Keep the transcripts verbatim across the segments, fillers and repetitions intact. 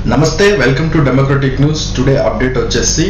నమస్తే, welcome to democratic news. Today update వచ్చేసి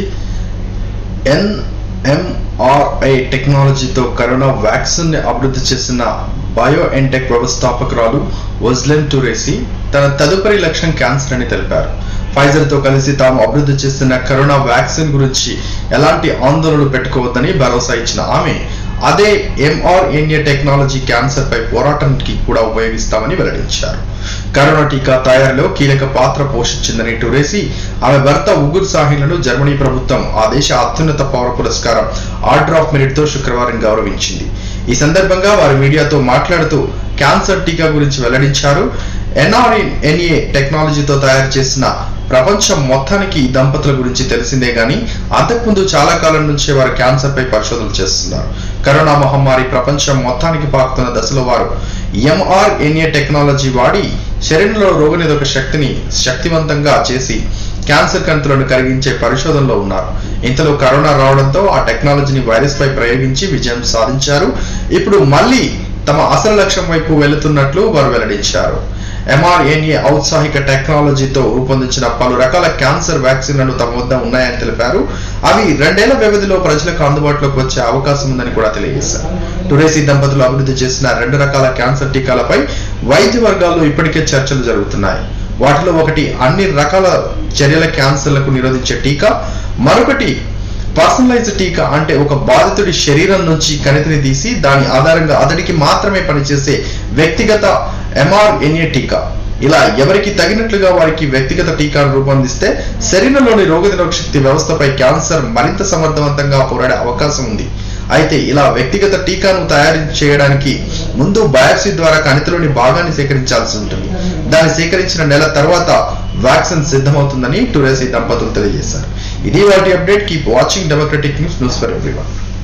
NMRI టెక్నాలజీతో కరోనా వ్యాక్సిన్ ని అభివృద్ధి చేసిన బయోఎన్టెక్ వ్యవస్థాపకురాలు వజ్లెన్ టురేసి తన తదుపరి లక్ష్యం క్యాన్సర్ అని తెలిపారు. ఫైజర్ తో కలిసి తాము అభివృద్ధి చేస్తున్న కరోనా వ్యాక్సిన్ గురించి ఎలాంటి ఆందోళనలు పెట్టుకోవద్దని భరోసా ఇచ్చిన ఆమె అదే ఎంఆర్ఎన్ఏ టెక్నాలజీ క్యాన్సర్ పై పోరాటానికి కూడా ఉపయోగిస్తామని వెల్లడించారు. కరోనా టీకా తయారీలో కీలక పాత్ర పోషించిందని టురేసి ఆమె భర్త ఉగుర్ సాహిన్లను జర్మనీ ప్రభుత్వం ఆ దేశ అత్యున్నత పౌర పురస్కారం ఆర్డర్ ఆఫ్ మెరిట్ తో శుక్రవారం గౌరవించింది. ఈ సందర్భంగా వారు మీడియాతో మాట్లాడుతూ క్యాన్సర్ టీకా గురించి వెల్లడించారు. ఎంఆర్ఎన్ఏ టెక్నాలజీతో తయారు చేసిన ప్రపంచం మొత్తానికి ఈ దంపతుల గురించి తెలిసిందే గానీ అంతకుముందు చాలా కాలం నుంచే వారు క్యాన్సర్ పై పరిశోధనలు చేస్తున్నారు. కరోనా మహమ్మారి ప్రపంచం మొత్తానికి పాకుతున్న దశలో వారు ఎంఆర్ఎన్ఏ టెక్నాలజీ వాడి శరీరంలో రోగనిరోధక శక్తిని శక్తివంతంగా చేసి క్యాన్సర్ కంతులను కరిగించే పరిశోధనలో ఉన్నారు. ఇంతలో కరోనా రావడంతో ఆ టెక్నాలజీని వైరస్ పై ప్రయోగించి విజయం సాధించారు. ఇప్పుడు మళ్ళీ తమ అసలు లక్ష్యం వైపు వెళుతున్నట్లు వారు వెల్లడించారు. ఎంఆర్ఎన్ఏ ఔత్సాహిక టెక్నాలజీతో రూపొందించిన పలు రకాల క్యాన్సర్ వ్యాక్సిన్లను తమ వద్ద ఉన్నాయని తెలిపారు. అవి రెండేళ్ల వ్యవధిలో ప్రజలకు అందుబాటులోకి వచ్చే అవకాశం ఉందని కూడా తెలియజేశారు. టురేసి దంపతులు అభివృద్ధి చేసిన రెండు రకాల క్యాన్సర్ టీకాలపై వైద్య వర్గాల్లో ఇప్పటికే చర్చలు జరుగుతున్నాయి. వాటిలో ఒకటి అన్ని రకాల చర్యల క్యాన్సర్లకు నిరోధించే టీకా, మరొకటి పర్సనలైజ్డ్ టీకా, అంటే ఒక బాధితుడి శరీరం నుంచి కణితిని తీసి దాని ఆధారంగా అతడికి మాత్రమే పనిచేసే వ్యక్తిగత ఎంఆర్ఎన్ఏ టీకా. ఇలా ఎవరికి తగినట్లుగా వారికి వ్యక్తిగత టీకాను రూపొందిస్తే శరీరంలోని రోగనిరోధక శక్తి వ్యవస్థపై క్యాన్సర్ మరింత సమర్థవంతంగా పోరాడే అవకాశం ఉంది. అయితే ఇలా వ్యక్తిగత టీకాను తయారు చేయడానికి ముందు బయాప్సీ ద్వారా కణితిలోని భాగాన్ని సేకరించాల్సి ఉంటుంది. దాన్ని సేకరించిన నెల తర్వాత వ్యాక్సిన్ సిద్ధమవుతుందని టురేసి దంపతులు తెలియజేశారు. ఇది వాటి update. Keep watching democratic news news for everyone.